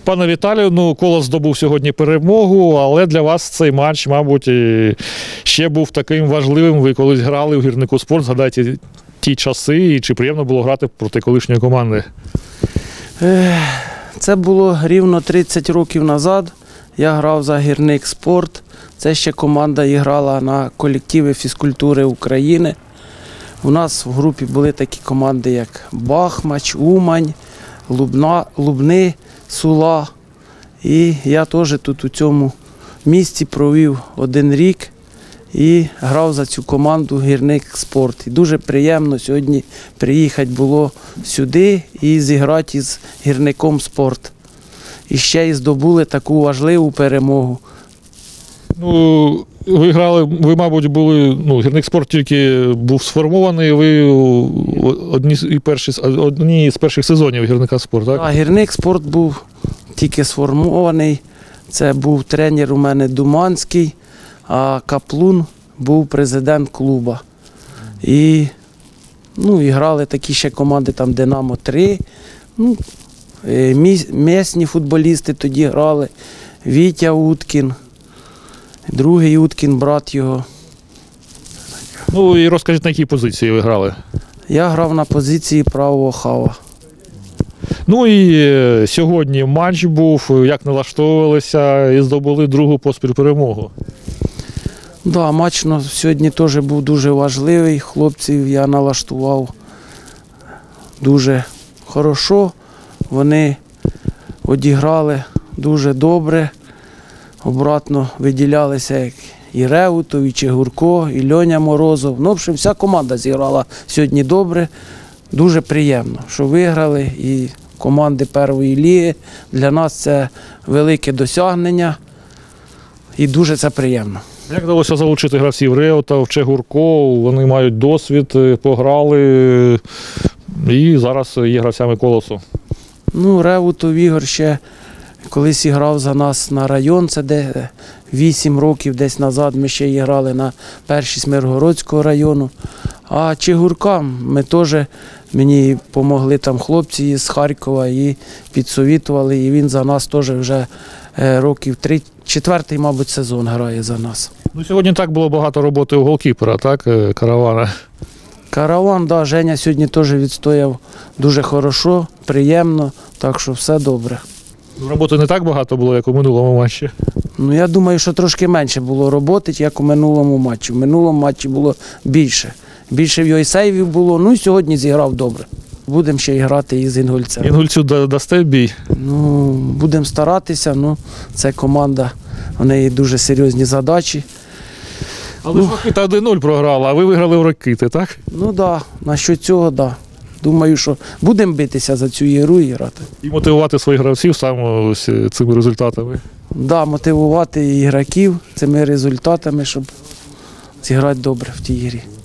Пане Віталію, Колос здобув сьогодні перемогу, але для вас цей матч, мабуть, ще був таким важливим. Ви колись грали у Гірнику Спорт, згадайте ті часи, і чи приємно було грати проти колишньої команди? Це було рівно 30 років назад. Я грав за Гірник Спорт. Це ще команда грала на колективи фізкультури України. У нас в групі були такі команди, як Бахмач, Умань, Лубни, Сула. І я теж тут у цьому місті провів 1 рік і грав за цю команду Гірник Спорт. І дуже приємно сьогодні приїхати було сюди і зіграти із Гірником Спорт. І ще й здобули таку важливу перемогу. Ви грали, ви, мабуть, були, Гірник Спорт тільки був сформований, ви одні з перших сезонів Гірника Спорт, так? Так, Гірник Спорт був тільки сформований. Це був тренер у мене Думанський, а Каплун був президент клуба. І грали такі ще команди, там Динамо-3. Місні футболісти тоді грали. Вітя Уткін, другий Уткін, брат його. І розкажіть, на якій позиції ви грали? Я грав на позиції правого хава. І сьогодні матч був, як налаштовувалися і здобули другу поспіль перемогу. Так, матч сьогодні теж був дуже важливий. Хлопців я налаштував дуже хорошо. Вони одіграли дуже добре. Обратно виділялися як і Реутов, і Чигурко, і Льоня Морозов. В общем, вся команда зіграла сьогодні добре. Дуже приємно, що виграли. І команди першої ліги. Для нас це велике досягнення. І дуже це приємно. Як вдалося залучити гравців Реутов, Чигурко? Вони мають досвід, пограли і зараз є гравцями Колосу. Реутов Ігор ще колись грав за нас на район, це де 8 років десь назад ми ще грали на першість Миргородського району. А Чигуркам ми теж, мені допомогли там хлопці з Харкова і підсовітували, і він за нас теж вже років 3, 4-й, мабуть, сезон грає за нас. Сьогодні так було багато роботи у голкіпера, так, Каравана? Караван, так, Женя сьогодні теж відстояв дуже хорошо, приємно, так що все добре. Роботи не так багато було, як у минулому матчі? Я думаю, що трошки менше було роботи, як у минулому матчі. В минулому матчі було більше. Більше в його сейвів було, і сьогодні зіграв добре. Будемо ще грати із Інгульцем. Інгульцю дасте бій? Будемо старатися, це команда, у неї дуже серйозні задачі. Але ж Ракита 1-0 програла, а ви виграли у Ракити, так? Так, насчет цього, так. Думаю, що будемо битися за цю ігру і грати. І мотивувати своїх гравців саме цими результатами? Так, мотивувати ігроків цими результатами, щоб зіграти добре в тій грі.